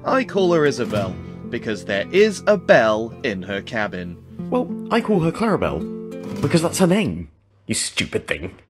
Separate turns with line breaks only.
I call her Isabel, because there is a bell in her cabin.
Well, I call her Clarabelle, because that's her name, you stupid thing.